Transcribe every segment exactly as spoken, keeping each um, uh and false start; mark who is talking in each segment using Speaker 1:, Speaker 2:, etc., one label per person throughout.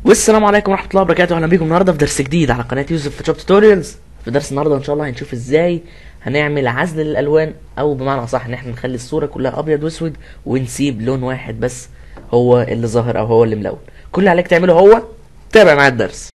Speaker 1: والسلام عليكم ورحمه الله وبركاته. اهلا بيكم النهارده في درس جديد على قناه يوسف فوتوشوب توتوريالز. في درس النهارده ان شاء الله هنشوف ازاي هنعمل عزل للالوان، او بمعنى اصح ان احنا نخلي الصوره كلها ابيض واسود ونسيب لون واحد بس هو اللي ظاهر او هو اللي ملون. كل اللي عليك تعمله هو تابع معايا الدرس.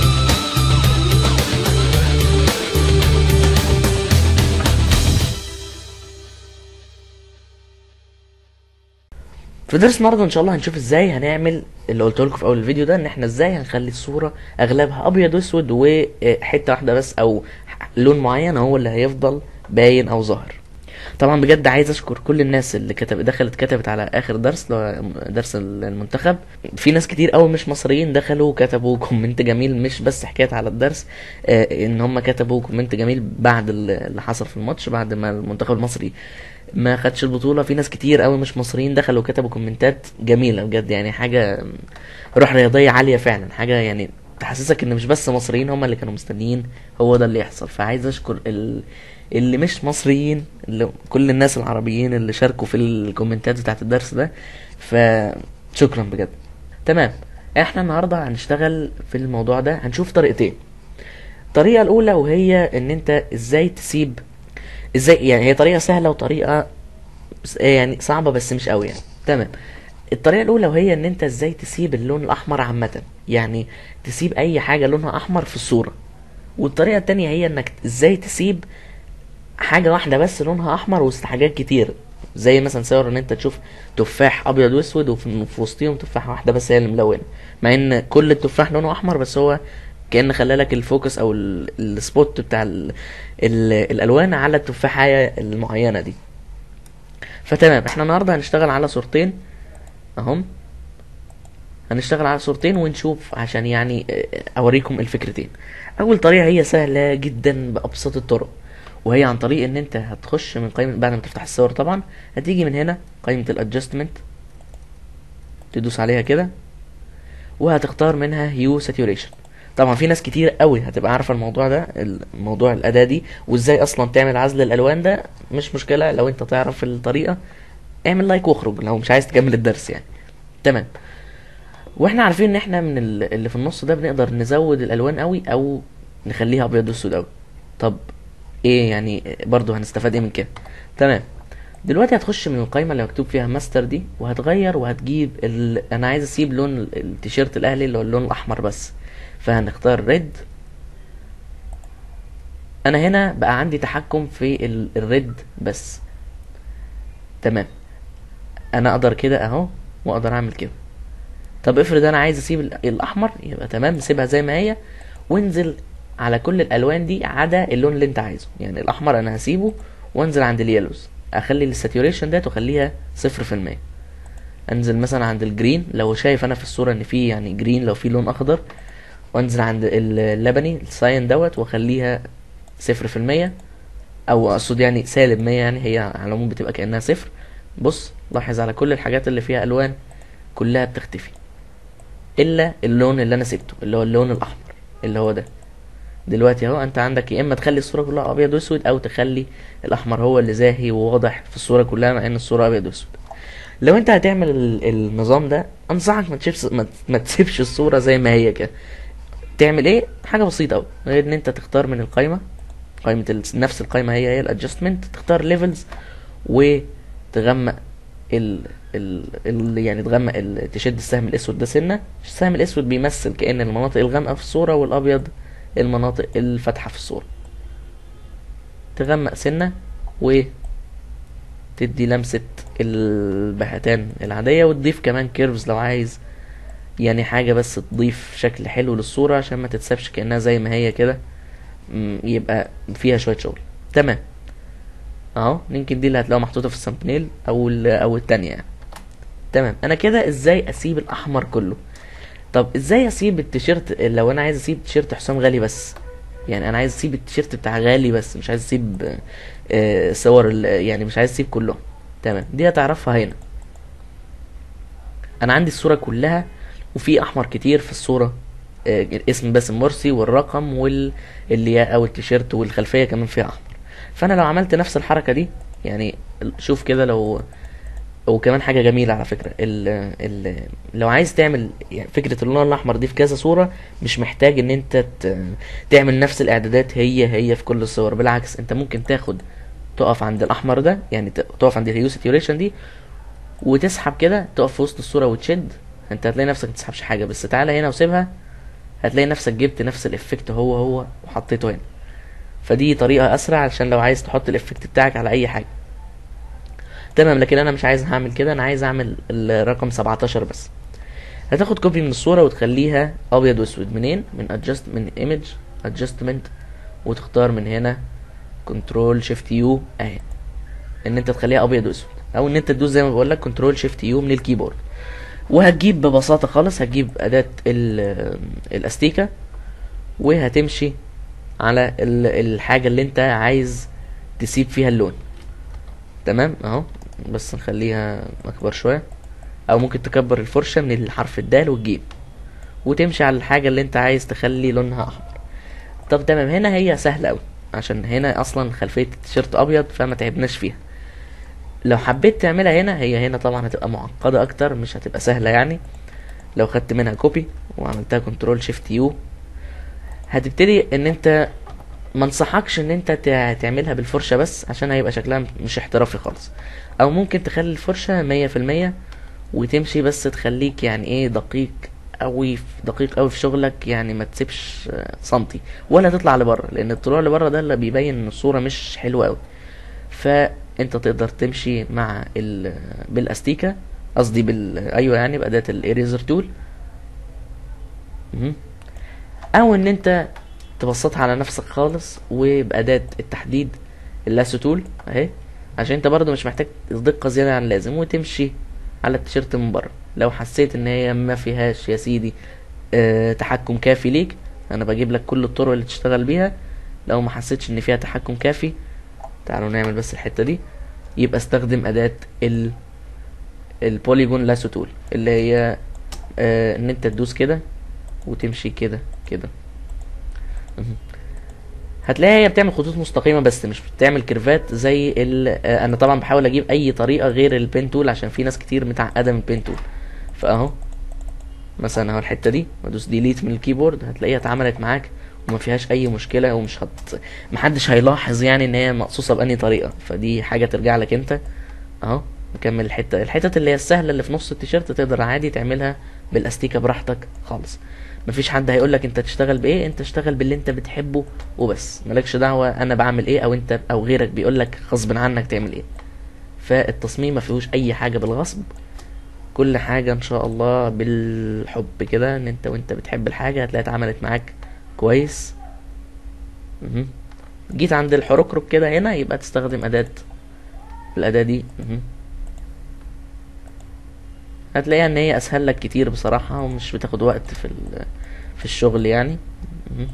Speaker 1: في درس النهارده ان شاء الله هنشوف ازاي هنعمل اللي قلت لكم في اول الفيديو ده، ان احنا ازاي هنخلي الصوره اغلبها ابيض واسود وحته واحده بس او لون معين هو اللي هيفضل باين او ظاهر. طبعا بجد عايز اشكر كل الناس اللي كتب دخلت كتبت على اخر درس درس المنتخب. في ناس كتير قوي مش مصريين دخلوا كتبوا كومنت جميل، مش بس حكايه على الدرس، آه ان هم كتبوا كومنت جميل بعد اللي حصل في الماتش بعد ما المنتخب المصري ما خدش البطوله. في ناس كتير قوي مش مصريين دخلوا وكتبوا كومنتات جميله بجد، يعني حاجه روح رياضيه عاليه فعلا، حاجه يعني تحسسك ان مش بس مصريين هم اللي كانوا مستنيين هو ده اللي يحصل. فعايز اشكر ال... اللي مش مصريين، اللي كل الناس العربيين اللي شاركوا في الكومنتات بتاعت الدرس ده، فشكرا بجد. تمام، احنا النهارده هنشتغل في الموضوع ده، هنشوف طريقتين. الطريقه الاولى وهي ان انت ازاي تسيب ازاي يعني هي طريقه سهله وطريقه يعني صعبه بس مش قوي يعني. تمام، الطريقه الاولى وهي ان انت ازاي تسيب اللون الاحمر عامه، يعني تسيب اي حاجه لونها احمر في الصوره. والطريقه التانية هي انك ازاي تسيب حاجه واحده بس لونها احمر وسط حاجات كتير، زي مثلا صور ان انت تشوف تفاح ابيض واسود وفي وسطهم تفاحه واحده بس هي اللي ملونه، مع ان كل التفاح لونه احمر بس هو كأن خلالك الفوكس او السبوت بتاع ال ال الالوان على التفاحية المعينة دي. فتمام، احنا النهاردة هنشتغل على صورتين اهم، هنشتغل على صورتين ونشوف عشان يعني اوريكم الفكرتين. اول طريقة هي سهلة جدا بابسط الطرق، وهي عن طريق ان انت هتخش من قائمة بعد ما تفتح الصور. طبعا هتيجي من هنا قائمة الادجستمنت، تدوس عليها كده وهتختار منها هيو ساتوريشن. طبعا في ناس كتير قوي هتبقى عارفه الموضوع ده، الموضوع الاداه دي وازاي اصلا تعمل عزل الالوان ده. مش مشكله لو انت تعرف الطريقه، اعمل لايك واخرج لو مش عايز تكمل الدرس يعني. تمام، واحنا عارفين ان احنا من اللي في النص ده بنقدر نزود الالوان قوي او نخليها ابيض واسود قوي. طب ايه يعني برضو هنستفاد ايه من كده؟ تمام، دلوقتي هتخش من القائمه اللي مكتوب فيها ماستر دي وهتغير وهتجيب ال... انا عايز اسيب لون التيشيرت الاهلي اللي هو اللون الاحمر بس، فهنختار ريد. انا هنا بقى عندي تحكم في الريد بس. تمام، انا اقدر كده اهو واقدر اعمل كده. طب افرض انا عايز اسيب الاحمر، يبقى تمام سيبها زي ما هي وانزل على كل الالوان دي عدا اللون اللي انت عايزه. يعني الاحمر انا هسيبه وانزل عند اليلوز، اخلي الساتوريشن ده واخليها صفر في المية. انزل مثلا عند الجرين لو شايف انا في الصورة ان في يعني جرين لو في لون اخضر، وانزل عند اللبني الساين دوت واخليها صفر في المية، او اقصد يعني سالب مية، يعني هي على العموم بتبقى كأنها صفر. بص لاحظ على كل الحاجات اللي فيها الوان كلها بتختفي الا اللون اللي انا سبته اللي هو اللون الاحمر اللي هو ده. دلوقتي اهو انت عندك يا اما تخلي الصورة كلها ابيض واسود او تخلي الاحمر هو اللي زاهي وواضح في الصورة كلها مع ان الصورة ابيض واسود. لو انت هتعمل النظام ده انصحك ما تسيبش ما تسيبش الصورة زي ما هي كده. تعمل ايه؟ حاجه بسيطه قوي، غير ان انت تختار من القائمه قائمه نفس القائمه هي هي الادجستمنت، تختار ليفلز وتغمق ال ال ال يعني تغمق ال تشد السهم الاسود ده سنه. السهم الاسود بيمثل كأن المناطق الغامقه في الصوره، والابيض المناطق الفاتحه في الصوره. تغمق سنه وتدي لمسه البهتان العاديه، وتضيف كمان كيرفز لو عايز، يعني حاجة بس تضيف شكل حلو للصورة عشان ما تتسابش كأنها زي ما هي كده، يبقى فيها شوية شغل. تمام اهو، يمكن دي اللي هتلاقوها محطوطة في السامبنيل او او التانية يعني. تمام، انا كده ازاي اسيب الاحمر كله؟ طب ازاي اسيب التيشيرت لو انا عايز اسيب تيشيرت حسام غالي بس؟ يعني انا عايز اسيب التيشيرت بتاع غالي بس، مش عايز اسيب آه صور يعني مش عايز اسيب كلهم. تمام، دي هتعرفها هنا. انا عندي الصورة كلها وفي احمر كتير في الصورة، آه اسم باسم مرسي والرقم واللي او التيشيرت والخلفية كمان فيها احمر. فانا لو عملت نفس الحركة دي، يعني شوف كده لو وكمان حاجه جميله على فكره، ال ال لو عايز تعمل يعني فكره اللون الاحمر دي في كذا صوره، مش محتاج ان انت ت- تعمل نفس الاعدادات هي هي في كل الصور. بالعكس انت ممكن تاخد تقف عند الاحمر ده، يعني ت- تقف عند الهيو ساتيوريشن دي وتسحب كده، تقف في وسط الصوره وتشد. انت هتلاقي نفسك متسحبش حاجه، بس تعالى هنا وسيبها، هتلاقي نفسك جبت نفس الافكت هو هو وحطيته هنا. فدي طريقه اسرع عشان لو عايز تحط الافكت بتاعك على اي حاجه. تمام، لكن انا مش عايز هعمل كده، انا عايز اعمل الرقم سبعتاشر بس. هتاخد كوبي من الصوره وتخليها ابيض واسود. منين؟ من ادجست، من ايمج ادجستمنت، وتختار من هنا كنترول شيفت يو اهي، ان انت تخليها ابيض واسود، او ان انت تدوس زي ما بقول لك كنترول شيفت يو من الكيبورد. وهتجيب ببساطه خالص، هتجيب اداه ال- الاستيكه، وهتمشي على ال- الحاجه اللي انت عايز تسيب فيها اللون. تمام اهو، بس نخليها اكبر شويه، او ممكن تكبر الفرشه من الحرف الدال والجيم، وتمشي على الحاجه اللي انت عايز تخلي لونها احمر. طب تمام، هنا هي سهله قوي عشان هنا اصلا خلفيه التيشيرت ابيض فما تعبناش فيها. لو حبيت تعملها هنا، هي هنا طبعا هتبقى معقده اكتر، مش هتبقى سهله يعني. لو خدت منها كوبي وعملتها كنترول شيفت يو، هتبتدي ان انت ما انصحكش ان انت تع- تعملها بالفرشه بس، عشان هيبقى شكلها مش احترافي خالص. او ممكن تخلي الفرشه مية في المية وتمشي، بس تخليك يعني ايه دقيق قوي، دقيق قوي في شغلك، يعني ما تسيبش آه، سنتي ولا تطلع لبره، لان الطلوع لبره ده اللي بيبين ان الصوره مش حلوه قوي. فانت تقدر تمشي مع ال بالاستيكه، قصدي بال ايوه يعني باداه الايريزر تول، او ان انت تبسطها على نفسك خالص وباداه التحديد اللاسو تول اهي، عشان انت برضو مش محتاج دقه زياده عن اللازم، وتمشي على التيشيرت من بره. لو حسيت ان هي ما فيهاش يا سيدي اه تحكم كافي ليك، انا بجيب لك كل الطرق اللي تشتغل بيها. لو ما حسيتش ان فيها تحكم كافي، تعالوا نعمل بس الحته دي، يبقى استخدم اداه ال البوليجون لاسو تول، اللي هي اه ان انت تدوس كده وتمشي كده كده. مهم. هتلاقيها هي بتعمل خطوط مستقيمه بس مش بتعمل كيرفات زي ال آه، انا طبعا بحاول اجيب اي طريقه غير البين تول، عشان في ناس كتير متعقده من البين تول. فاهو مثلا اهو الحته دي وادوس ديليت من الكيبورد، هتلاقيها اتعملت معاك وما فيهاش اي مشكله، ومش هت محدش هيلاحظ يعني ان هي مقصوصه بأني طريقه، فدي حاجه ترجع لك انت. اهو نكمل الحته الحتت اللي هي السهله اللي في نص التيشيرت، تقدر عادي تعملها بالاستيكه براحتك خالص. مفيش حد هيقولك انت تشتغل بايه، انت اشتغل باللي انت بتحبه وبس، مالكش دعوه انا بعمل ايه او انت او غيرك بيقولك غصب عنك تعمل ايه. فالتصميم ما فيهوش اي حاجه بالغصب، كل حاجه ان شاء الله بالحب كده، ان انت وانت بتحب الحاجه هتلاقيها اتعملت معاك كويس. مهم. جيت عند الحركرك كده هنا، يبقى تستخدم اداه الاداه دي. مهم. هتلاقيها ان هي اسهل لك كتير بصراحة، ومش بتاخد وقت في ال- في الشغل يعني. مهم.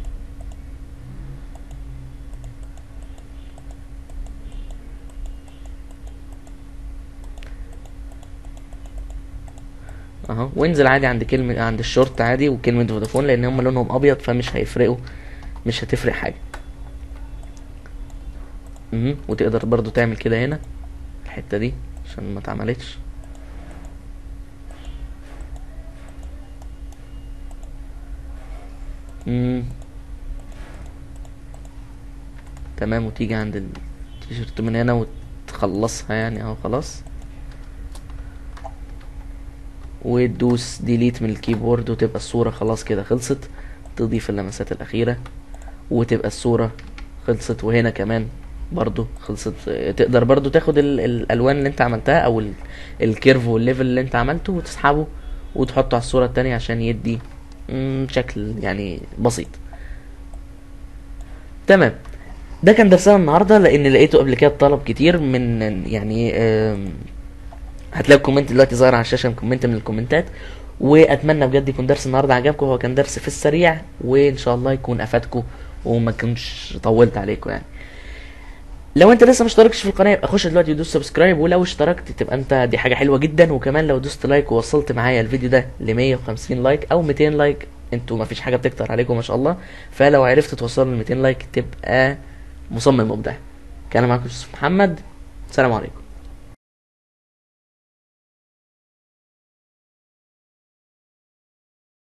Speaker 1: اهو، وانزل عادي عند كلمة عند الشورت عادي وكلمة فودافون، لان هم لونهم ابيض فمش هيفرقوا، مش هتفرق حاجة. مهم. وتقدر برضو تعمل كده هنا الحتة دي عشان ما اتعملتش. مم. تمام، وتيجي عند التيشيرت من هنا وتخلصها يعني اهو خلاص، وتدوس ديليت من الكيبورد، وتبقى الصورة خلاص كده خلصت. تضيف اللمسات الأخيرة وتبقى الصورة خلصت. وهنا كمان برضو خلصت. تقدر برضو تاخد ال- الألوان اللي انت عملتها او ال- الكيرف والليفل اللي انت عملته وتسحبه وتحطه على الصورة التانية عشان يدي مم، شكل يعني بسيط. تمام، ده كان درسنا النهارده، لان لقيته قبل كده طلب كتير من يعني آم، هتلاقي الكومنت دلوقتي ظاهر على الشاشه، كومنت من الكومنتات. واتمنى بجد يكون درس النهارده عجبكم، هو كان درس في السريع وان شاء الله يكون افادكم وما كنتش طولت عليكم يعني. لو انت لسه مشتركش في القناه يبقى خش دلوقتي ودوس سبسكرايب، ولو اشتركت تبقى انت دي حاجه حلوه جدا. وكمان لو دوست لايك ووصلت معايا الفيديو ده ل مية وخمسين لايك او ميتين لايك، انتوا ما فيش حاجه بتكتر عليكم ما شاء الله، فلو عرفت توصل ل ميتين لايك تبقى مصمم مبدع. كان معاكم يوسف محمد، سلام عليكم.